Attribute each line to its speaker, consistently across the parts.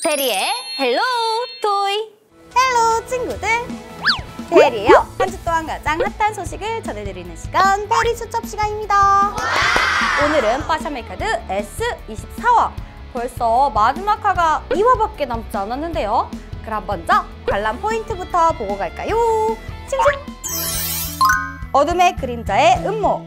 Speaker 1: 페리의 헬로 토이.
Speaker 2: 헬로 친구들, 페리예요. 한 주 동안 가장 핫한 소식을 전해드리는 시간, 페리 수첩 시간입니다. 오늘은 파샤메카드 S24화. 벌써 마지막 화가 2화밖에 남지 않았는데요. 그럼 먼저 관람 포인트부터 보고 갈까요? 칭칭! 어둠의 그림자의 음모.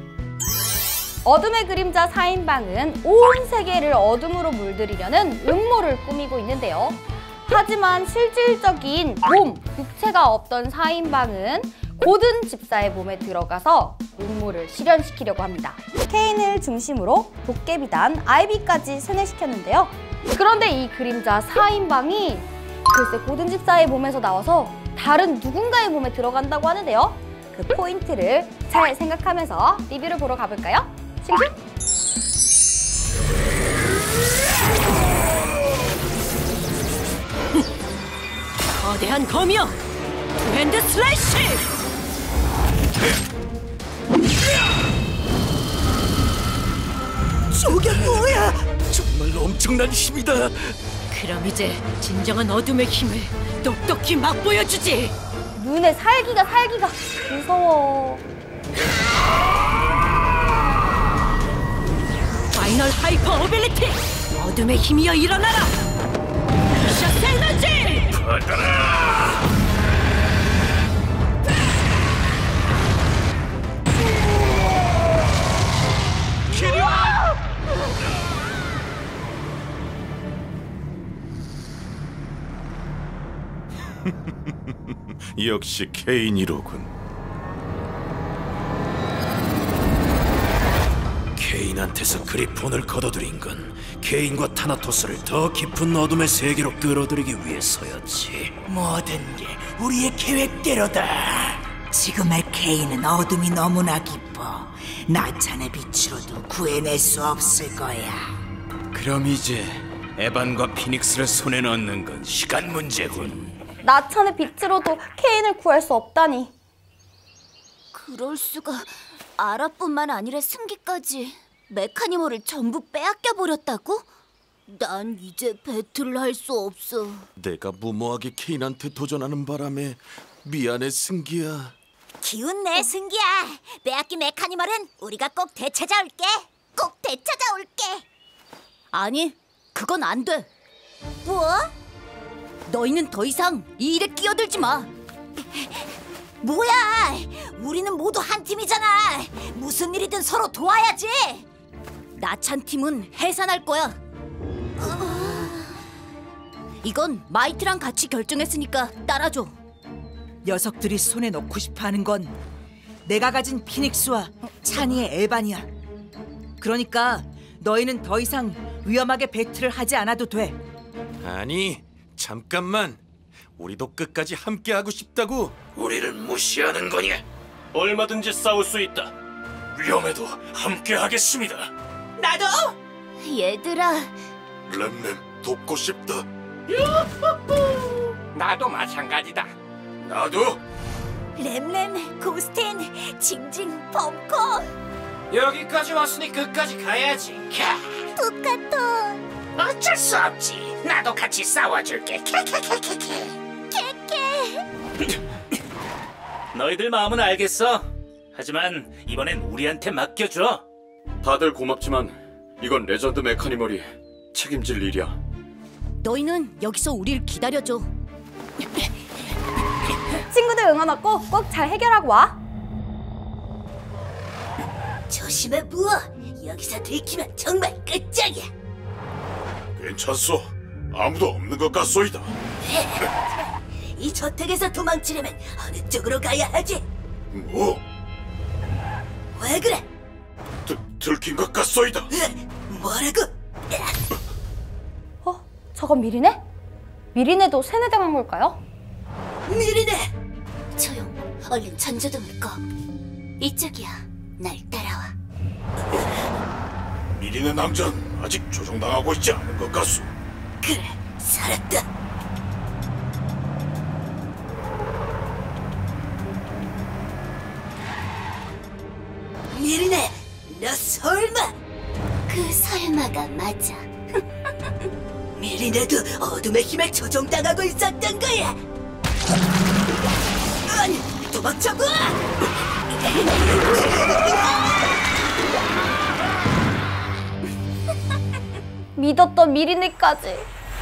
Speaker 2: 어둠의 그림자 4인방은 온 세계를 어둠으로 물들이려는 음모를 꾸미고 있는데요. 하지만 실질적인 몸, 육체가 없던 4인방은 고든 집사의 몸에 들어가서 음모를 실현시키려고 합니다. 케인을 중심으로 도깨비단 아이비까지 세뇌시켰는데요. 그런데 이 그림자 4인방이 글쎄 고든 집사의 몸에서 나와서 다른 누군가의 몸에 들어간다고 하는데요. 그 포인트를 잘 생각하면서 리뷰를 보러 가볼까요? 싱싱!
Speaker 3: 거대한 검이여! 투핸드 슬래시!
Speaker 4: 저게 뭐야? 정말 엄청난 힘이다.
Speaker 3: 그럼 이제 진정한 어둠의 힘을 똑똑히 맛보여주지!
Speaker 2: 눈에 살기가 무서워.
Speaker 3: 파이널 하이퍼 어빌리티! 어둠의 힘이여 일어나라! 비셔스 에너지!
Speaker 4: 받아라! 역시 케인이로군. 케인한테서 그리폰을 거둬들인 건 케인과 타나토스를 더 깊은 어둠의 세계로 끌어들이기 위해서였지.
Speaker 5: 모든 게 우리의 계획대로다. 지금의 케인은 어둠이 너무나 깊어 나찬의 빛으로도 구해낼 수 없을 거야.
Speaker 4: 그럼 이제 에반과 피닉스를 손에 넣는 건 시간 문제군.
Speaker 2: 나찬의 빛으로도 케인을 구할 수 없다니.
Speaker 1: 그럴 수가. 아라뿐만 아니라 승기까지 메카니멀을 전부 빼앗겨 버렸다고? 난 이제 배틀을 할 수 없어.
Speaker 4: 내가 무모하게 케인한테 도전하는 바람에 미안해, 승기야.
Speaker 1: 기운 내, 승기야. 빼앗긴 메카니멀은 우리가 꼭 되찾아올게. 꼭 되찾아올게. 아니, 그건 안 돼. 뭐? 너희는 더 이상 이 일에 끼어들지 마. 뭐야? 우리는 모두 한 팀이잖아. 무슨 일이든 서로 도와야지. 나찬 팀은 해산할 거야. 이건 마이트랑 같이 결정했으니까 따라줘.
Speaker 5: 녀석들이 손에 넣고 싶어하는 건 내가 가진 피닉스와 찬이의 에반이야. 그러니까 너희는 더 이상 위험하게 배틀을 하지 않아도 돼.
Speaker 4: 아니, 잠깐만. 우리도 끝까지 함께하고 싶다고. 우리를 무시하는 거냐? 얼마든지 싸울 수 있다. 위험해도 함께하겠습니다.
Speaker 5: 나도!
Speaker 1: 얘들아.
Speaker 4: 램램 돕고 싶다.
Speaker 6: 나도 마찬가지다.
Speaker 4: 나도.
Speaker 1: 램램, 고스틴, 징징, 범커.
Speaker 6: 여기까지 왔으니 끝까지 가야지.
Speaker 1: 토카토.
Speaker 6: 어쩔 수 없지. 나도 같이 싸워줄게. 캐캐캐캐캐.
Speaker 7: 너희들 마음은 알겠어. 하지만 이번엔 우리한테 맡겨줘.
Speaker 4: 다들 고맙지만 이건 레전드 메카니멀이 책임질 일이야.
Speaker 1: 너희는 여기서 우릴 기다려줘.
Speaker 2: 친구들 응원 얻고 꼭 잘 해결하고 와.
Speaker 1: 조심해, 부어. 여기서 들키면 정말 끝장이야.
Speaker 4: 괜찮소. 아무도 없는 것 같소이다.
Speaker 1: 이 저택에서 도망치려면 어느 쪽으로 가야 하지?
Speaker 4: 뭐?
Speaker 1: 왜 그래?
Speaker 4: 들킨 것 같소이다.
Speaker 1: 뭐라고?
Speaker 2: 저건 미리네? 미리네도 세뇌당한 걸까요?
Speaker 1: 미리네! 조용, 얼른 전조등을 꺼. 이쪽이야, 날 따라와.
Speaker 4: 미리네 낭전 아직 조종당하고 있지 않은 것 같소.
Speaker 1: 그래, 살았다. 미리네, 너 설마? 그 설마가 맞아.
Speaker 3: 미리네도 어둠의 힘에 조종당하고 있었던 거야. 아니, 도망쳐봐!
Speaker 2: 믿었던 미리네까지.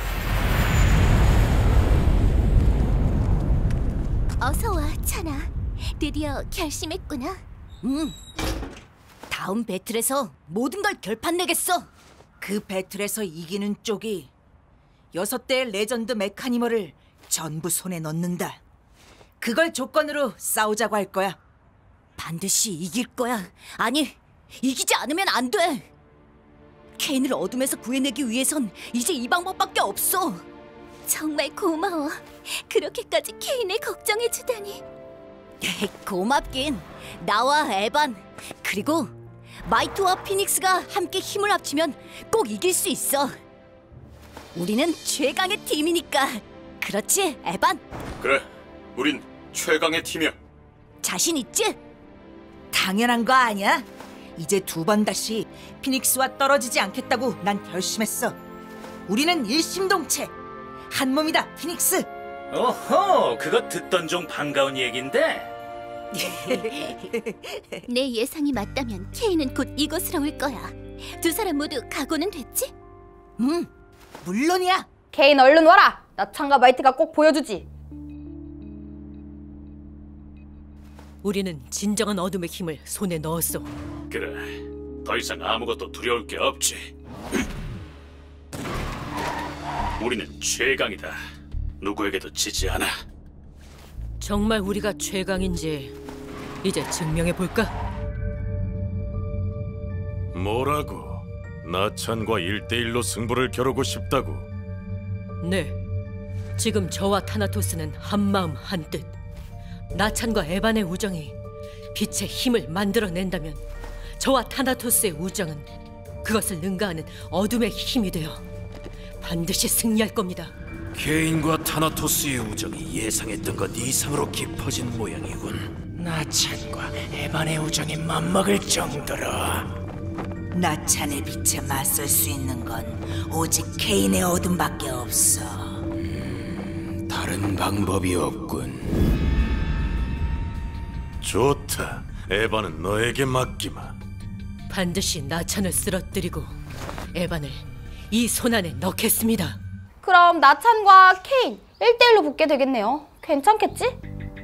Speaker 1: 어서 와, 찬아. 드디어 결심했구나. 다음 배틀에서 모든 걸 결판내겠어.
Speaker 5: 그 배틀에서 이기는 쪽이 6대의 레전드 메카니멀을 전부 손에 넣는다. 그걸 조건으로 싸우자고 할 거야.
Speaker 1: 반드시 이길 거야. 아니, 이기지 않으면 안 돼. 케인을 어둠에서 구해내기 위해선 이제 이 방법밖에 없어. 정말 고마워. 그렇게까지 케인을 걱정해주다니. 고맙긴. 나와 에반, 그리고 마이트와 피닉스가 함께 힘을 합치면 꼭 이길 수 있어. 우리는 최강의 팀이니까. 그렇지, 에반?
Speaker 8: 그래, 우린 최강의 팀이야.
Speaker 1: 자신 있지?
Speaker 5: 당연한 거 아니야? 이제 2번 다시 피닉스와 떨어지지 않겠다고 난 결심했어. 우리는 일심동체. 한 몸이다, 피닉스.
Speaker 7: 오호, 그거 듣던 중 반가운 얘긴데.
Speaker 1: 내 예상이 맞다면 케인은 곧 이곳으로 올 거야. 두 사람 모두 각오는 됐지?
Speaker 5: 물론이야.
Speaker 2: 케인 얼른 와라. 나찬과 마이트가 꼭 보여주지.
Speaker 3: 우리는 진정한 어둠의 힘을 손에 넣었어.
Speaker 7: 그래, 더 이상 아무것도 두려울 게 없지. 우리는 최강이다. 누구에게도 지지 않아.
Speaker 3: 정말 우리가 최강인지 이제 증명해 볼까?
Speaker 8: 뭐라고? 나찬과 1대1로 승부를 겨루고 싶다고?
Speaker 3: 네, 지금 저와 타나토스는 한마음 한뜻. 나찬과 에반의 우정이 빛의 힘을 만들어낸다면 저와 타나토스의 우정은 그것을 능가하는 어둠의 힘이 되어 반드시 승리할 겁니다.
Speaker 4: 케인과 타나토스의 우정이 예상했던 것 이상으로 깊어진 모양이군.
Speaker 6: 나찬과 에반의 우정이 맞먹을 정도로.
Speaker 5: 나찬의 빛에 맞설 수 있는 건 오직 케인의 어둠밖에 없어.
Speaker 4: 다른 방법이 없군.
Speaker 8: 좋다. 에반은 너에게 맡기마.
Speaker 3: 반드시 나찬을 쓰러뜨리고 에반을 이 손안에 넣겠습니다.
Speaker 2: 그럼 나찬과 케인 1대1로 붙게 되겠네요. 괜찮겠지?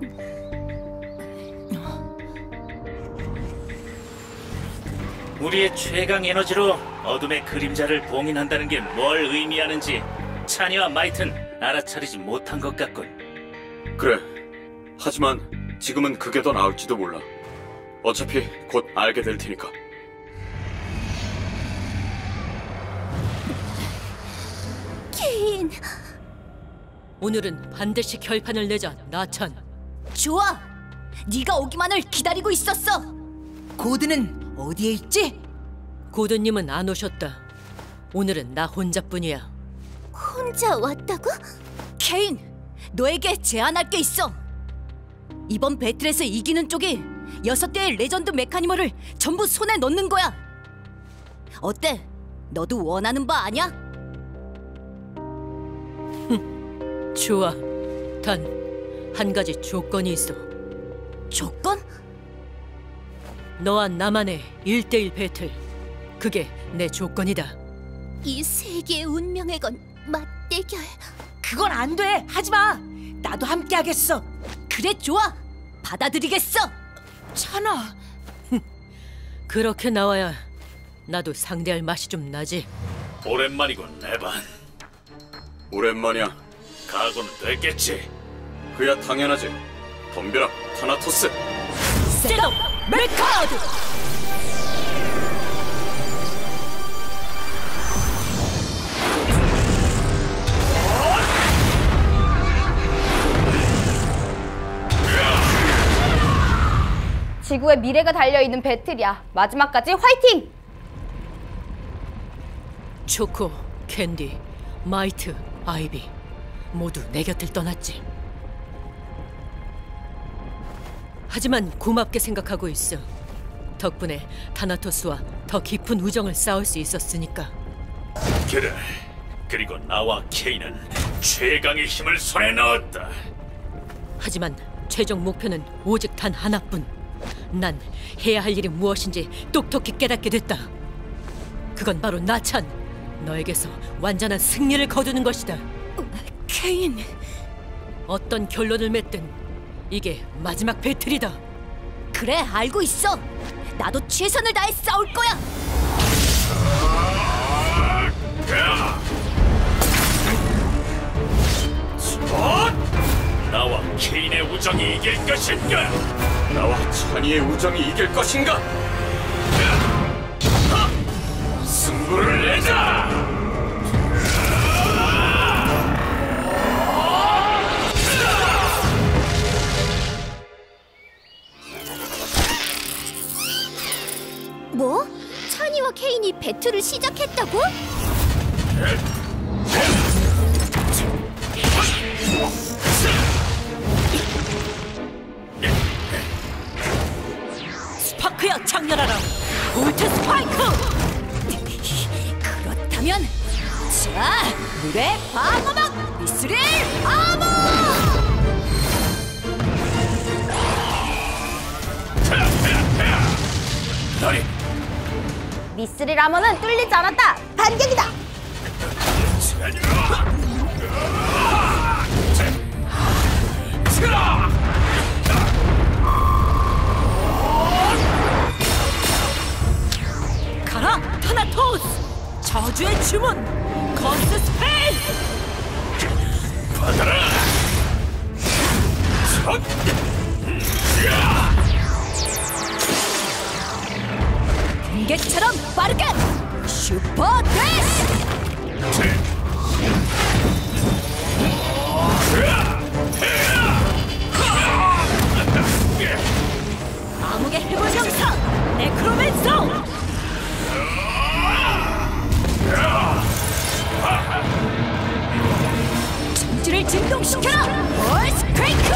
Speaker 7: 우리의 최강 에너지로 어둠의 그림자를 봉인한다는 게 뭘 의미하는지 찬이와 마이튼 알아차리지 못한 것 같군.
Speaker 8: 그래. 하지만 지금은 그게 더 나을지도 몰라. 어차피 곧 알게 될 테니까.
Speaker 1: 케인,
Speaker 3: 오늘은 반드시 결판을 내자, 나찬.
Speaker 1: 좋아. 네가 오기만을 기다리고 있었어.
Speaker 5: 고드는 어디에 있지?
Speaker 3: 고드님은 안 오셨다. 오늘은 나 혼자뿐이야.
Speaker 1: 혼자 왔다고? 케인, 너에게 제안할 게 있어. 이번 배틀에서 이기는 쪽이 6대의 레전드 메카니멀을 전부 손에 넣는 거야. 어때? 너도 원하는 바 아냐?
Speaker 3: 좋아. 단 한 가지 조건이 있어.
Speaker 1: 조건?
Speaker 3: 너와 나만의 1대1 배틀. 그게 내 조건이다.
Speaker 1: 이 세계의 운명에 건 맞대결.
Speaker 5: 그건 안 돼. 하지 마. 나도 함께 하겠어.
Speaker 1: 그래, 좋아. 받아들이겠어.
Speaker 5: 찬아.
Speaker 3: 그렇게 나와야 나도 상대할 맛이 좀 나지.
Speaker 7: 오랜만이군, 에반.
Speaker 8: 오랜만이야.
Speaker 7: 각오는 됐겠지.
Speaker 8: 그야 당연하지. 덤벼라, 타나토스.
Speaker 3: 셋업 메카드!
Speaker 2: 지구의 미래가 달려있는 배틀이야. 마지막까지 화이팅!
Speaker 3: 초코, 캔디, 마이트, 아이비 모두 내 곁을 떠났지. 하지만 고맙게 생각하고 있어. 덕분에 타나토스와 더 깊은 우정을 쌓을 수 있었으니까.
Speaker 7: 그래, 그리고 나와 케인은 최강의 힘을 손에 넣었다.
Speaker 3: 하지만 최종 목표는 오직 단 하나뿐. 난 해야 할 일이 무엇인지 똑똑히 깨닫게 됐다. 그건 바로 나찬, 너에게서 완전한 승리를 거두는 것이다.
Speaker 1: 케인.
Speaker 3: 어떤 결론을 맺든 이게 마지막 배틀이다.
Speaker 1: 그래, 알고 있어. 나도 최선을 다해 싸울 거야.
Speaker 7: 나와 케인의 우정이 이길 것인가?
Speaker 8: 나와 찬이의 우정이 이길 것인가?
Speaker 7: 승부를 내자!
Speaker 1: 뭐? 찬이와 케인이 배틀을 시작했다고?
Speaker 3: 스파크야, 장렬하라! 볼트 스파이크!
Speaker 1: 그렇다면 자, 물의 방어막 미스릴 아머!
Speaker 7: 너희
Speaker 2: 미스릴 아머는 뚫리지 않았다. 반격이다.
Speaker 3: 가라, 타나토스! 저주의 주문! 건스 스페인!
Speaker 7: 받아라!
Speaker 1: 번개처럼 빠르게 슈퍼 대시! 암흑의 해골 병사 네크로맨서! 정지를 진동시켜라! 얼스크레이크!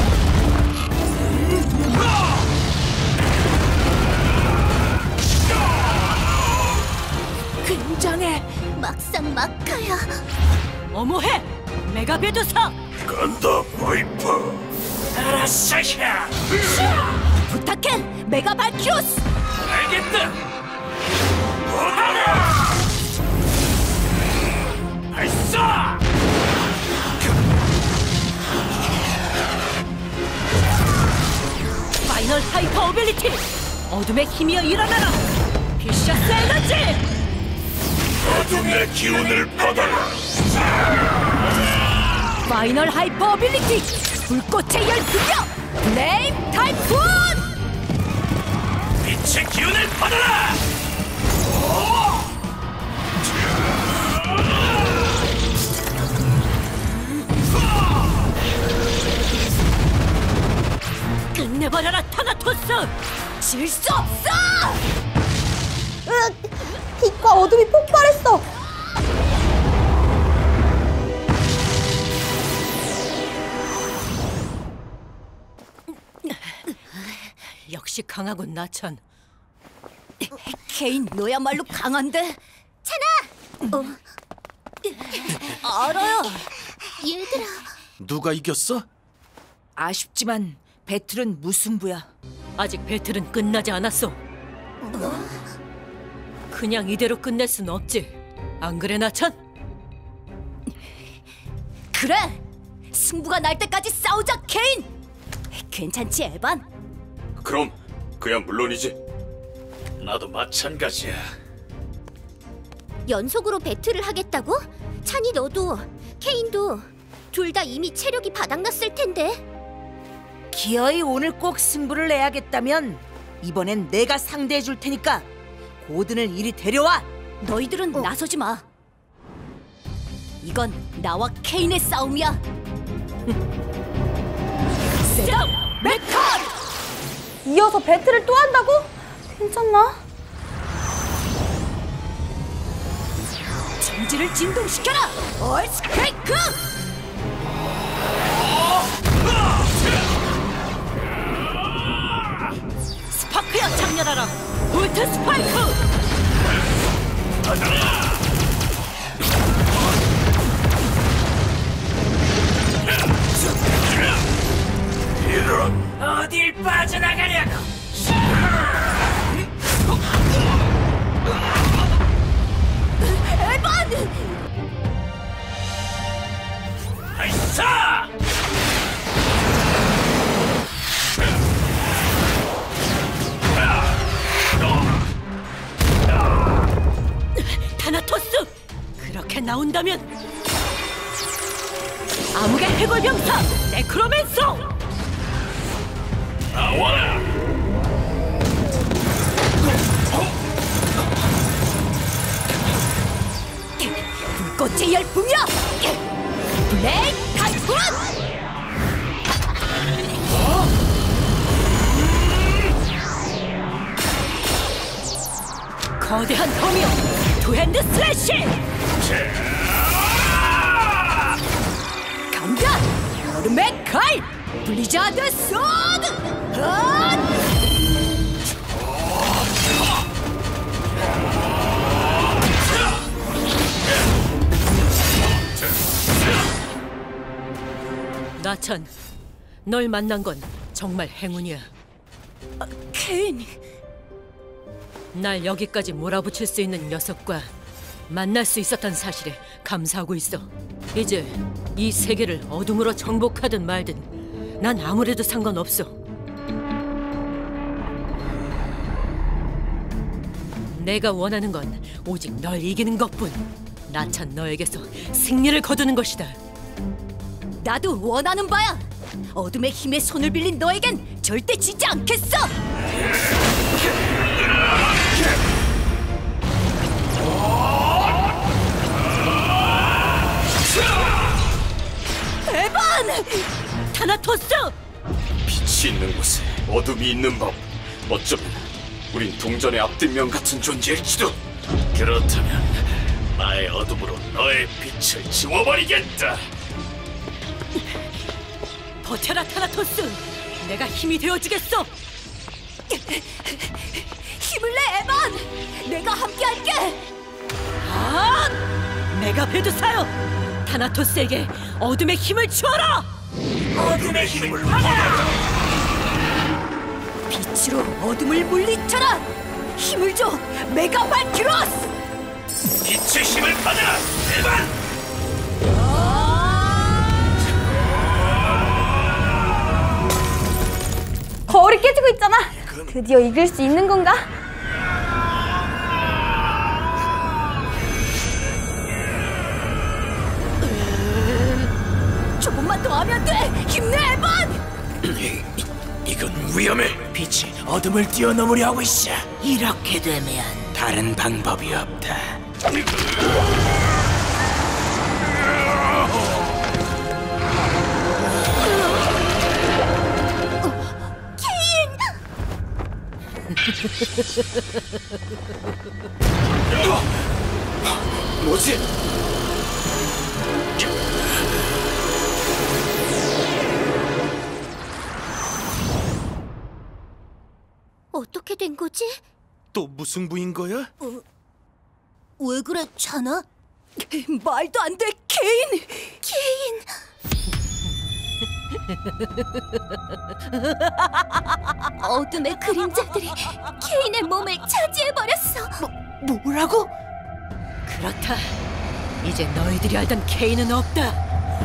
Speaker 1: 굉장해! 막상 막하야!
Speaker 3: 어머해! 메가베도사!
Speaker 7: 간다, 바이퍼! 알았어야!
Speaker 1: 부탁해! 메가 발키로스!
Speaker 7: 알겠다! 받아라! 발사!
Speaker 3: 파이널 하이퍼 어빌리티! 어둠의 힘이여 일어나라! 피셔스 에너지!
Speaker 7: 어둠의 기운을 받아라!
Speaker 1: 파이널 하이퍼 어빌리티! 불꽃의 열풍력! 플레임 타이푼!
Speaker 7: 빛의 기운을 받아라!
Speaker 3: 끝내버려라, 타나토스!
Speaker 1: 질 수 없어!
Speaker 2: 빛과 어둠이 폭발했어.
Speaker 3: 역시 강하군, 나찬.
Speaker 1: 케인, 너야말로 강한데? 찬아! 알아요. 얘들아.
Speaker 4: 누가 이겼어?
Speaker 5: 아쉽지만 배틀은 무승부야.
Speaker 3: 아직 배틀은 끝나지 않았어. 그냥 이대로 끝낼 순 없지. 안 그래, 나찬?
Speaker 1: 그래! 승부가 날 때까지 싸우자, 케인! 괜찮지, 에반?
Speaker 8: 그럼 그야 물론이지.
Speaker 7: 나도 마찬가지야.
Speaker 1: 연속으로 배틀을 하겠다고? 찬이 너도, 케인도 둘 다 이미 체력이 바닥났을 텐데.
Speaker 5: 기어이 오늘 꼭 승부를 내야겠다면 이번엔 내가 상대해 줄 테니까 고든을 이리 데려와.
Speaker 1: 너희들은 나서지 마. 이건 나와 케인의 싸움이야. 세럼 메칸!
Speaker 2: 이어서 배틀을 또 한다고? 괜찮나?
Speaker 1: 정지를 진동시켜라! 얼스크레이크!
Speaker 3: 스파크야, 장렬하라! 볼트 스파이크! 한다면 암흑의 해골병사 네크로맨서!
Speaker 7: 나와라!
Speaker 3: 불꽃의 열풍이야! 블랙 타이푼! 거대한 덤이여! 투핸드 슬래시! 간다! 얼음의 칼! 블리자드 소드! 나찬, 널 만난 건 정말 행운이야. 케인! 날 여기까지 몰아붙일 수 있는 녀석과 만날 수 있었던 사실에 감사하고 있어. 이제 이 세계를 어둠으로 정복하든 말든 난 아무래도 상관없어. 내가 원하는 건 오직 널 이기는 것뿐. 나찬 너에게서 승리를 거두는 것이다. 나도 원하는 바야. 어둠의 힘에 손을 빌린 너에겐 절대 지지 않겠어. 에반! 타나토스!
Speaker 8: 빛이 있는 곳에 어둠이 있는 법. 어쩌면 우린 동전의 앞뒷면 같은 존재일지도.
Speaker 7: 그렇다면 나의 어둠으로 너의 빛을 지워버리겠다.
Speaker 3: 버텨라 타나토스! 내가 힘이 되어주겠어! 힘을 내 에반! 내가 함께할게! 아! 메가 베두사요! 타나토스에게 어둠의 힘을 주어라!
Speaker 7: 어둠의 힘을 받아라!
Speaker 3: 빛으로 어둠을 물리쳐라! 힘을 줘! 메가 발키로스!
Speaker 7: 빛의 힘을 받아라! 에반!
Speaker 2: 거울이 깨지고 있잖아. 드디어 이길 수 있는 건가?
Speaker 3: 조금만 더 하면 돼! 힘내 에반!
Speaker 4: 이건 위험해. 빛이 어둠을 뛰어넘으려 하고 있어.
Speaker 6: 이렇게 되면
Speaker 4: 다른 방법이 없다.
Speaker 8: 뭐지?
Speaker 1: 어떻게 된 거지?
Speaker 4: 또 무승부인 거야?
Speaker 1: 왜 그래, 찬아?
Speaker 3: 말도 안 돼, 케인!
Speaker 1: 케인! 어둠의 그림자들이 케인의 몸을 차지해버렸어.
Speaker 3: 뭐라고? 그렇다. 이제 너희들이 알던 케인은 없다.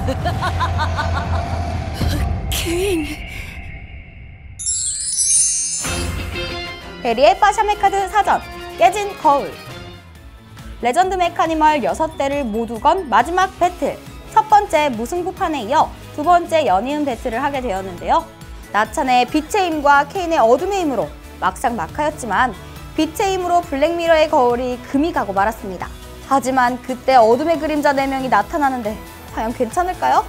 Speaker 3: 케인.
Speaker 2: 베리의 파샤메카드 사전 깨진 거울. 레전드 메카니멀 6대를 모두 건 마지막 배틀. 첫 번째 무승부판에 이어 두 번째 연이은 배틀을 하게 되었는데요. 나찬의 빛의 힘과 케인의 어둠의 힘으로 막상 막하였지만 빛의 힘으로 블랙미러의 거울이 금이 가고 말았습니다. 하지만 그때 어둠의 그림자 4명이 나타나는데 과연 괜찮을까요?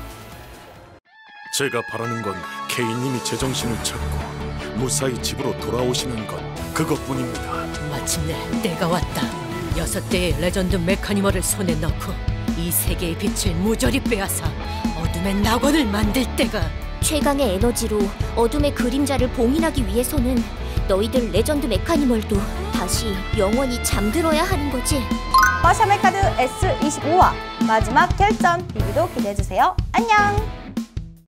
Speaker 9: 제가 바라는 건 케인님이 제정신을 찾고 무사히 집으로 돌아오시는 것, 그것뿐입니다.
Speaker 3: 마침내 때가 왔다. 6대의 레전드 메카니멀을 손에 넣고 이 세계의 빛을 모조리 빼앗아 어둠의 낙원을 만들 때가.
Speaker 1: 최강의 에너지로 어둠의 그림자를 봉인하기 위해서는 너희들 레전드 메카니멀도 다시 영원히 잠들어야 하는 거지.
Speaker 2: 파샤메카드 S25화 마지막 결전 리뷰도 기대해주세요. 안녕!